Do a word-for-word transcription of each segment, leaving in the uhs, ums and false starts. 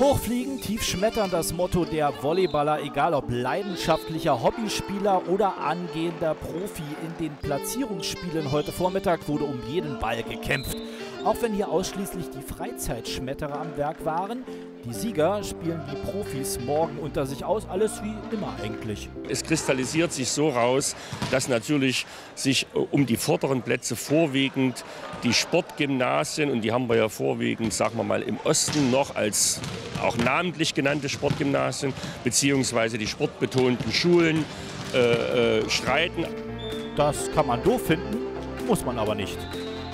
Hochfliegen, tief schmettern, das Motto der Volleyballer, egal ob leidenschaftlicher Hobbyspieler oder angehender Profi. In den Platzierungsspielen heute Vormittag wurde um jeden Ball gekämpft. Auch wenn hier ausschließlich die Freizeitschmetterer am Werk waren, die Sieger spielen die Profis morgen unter sich aus. Alles wie immer eigentlich. Es kristallisiert sich so raus, dass natürlich sich um die vorderen Plätze vorwiegend die Sportgymnasien, und die haben wir ja vorwiegend, sagen wir mal, im Osten noch als auch namentlich genannte Sportgymnasien, beziehungsweise die sportbetonten Schulen äh, äh, streiten. Das kann man doof finden, muss man aber nicht.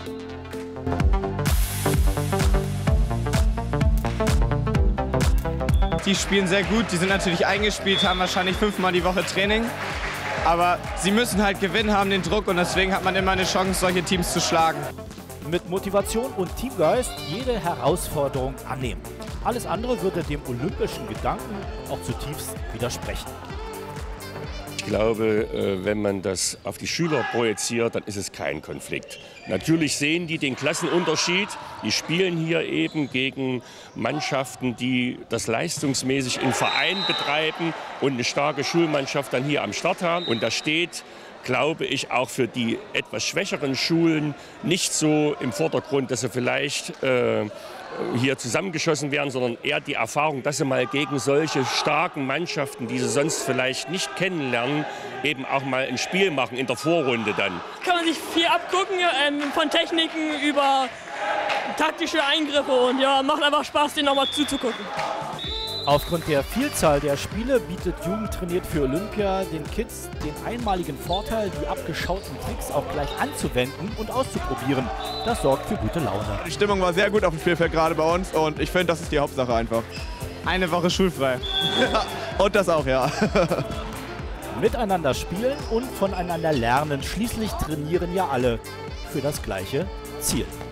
Die spielen sehr gut, die sind natürlich eingespielt, haben wahrscheinlich fünfmal die Woche Training. Aber sie müssen halt gewinnen, haben den Druck, und deswegen hat man immer eine Chance, solche Teams zu schlagen. Mit Motivation und Teamgeist jede Herausforderung annehmen. Alles andere würde dem olympischen Gedanken auch zutiefst widersprechen. Ich glaube, wenn man das auf die Schüler projiziert, dann ist es kein Konflikt. Natürlich sehen die den Klassenunterschied. Die spielen hier eben gegen Mannschaften, die das leistungsmäßig im Verein betreiben und eine starke Schulmannschaft dann hier am Start haben. Und da steht, glaube ich, auch für die etwas schwächeren Schulen nicht so im Vordergrund, dass sie vielleicht äh, hier zusammengeschossen werden, sondern eher die Erfahrung, dass sie mal gegen solche starken Mannschaften, die sie sonst vielleicht nicht kennenlernen, eben auch mal ein Spiel machen in der Vorrunde dann. Kann man sich viel abgucken, ähm, von Techniken über taktische Eingriffe, und ja, macht einfach Spaß, denen nochmal zuzugucken. Aufgrund der Vielzahl der Spiele bietet Jugend trainiert für Olympia den Kids den einmaligen Vorteil, die abgeschauten Tricks auch gleich anzuwenden und auszuprobieren. Das sorgt für gute Laune. Die Stimmung war sehr gut auf dem Spielfeld gerade bei uns, und ich finde, das ist die Hauptsache einfach. Eine Woche schulfrei. Ja, und das auch, ja. Miteinander spielen und voneinander lernen. Schließlich trainieren ja alle für das gleiche Ziel.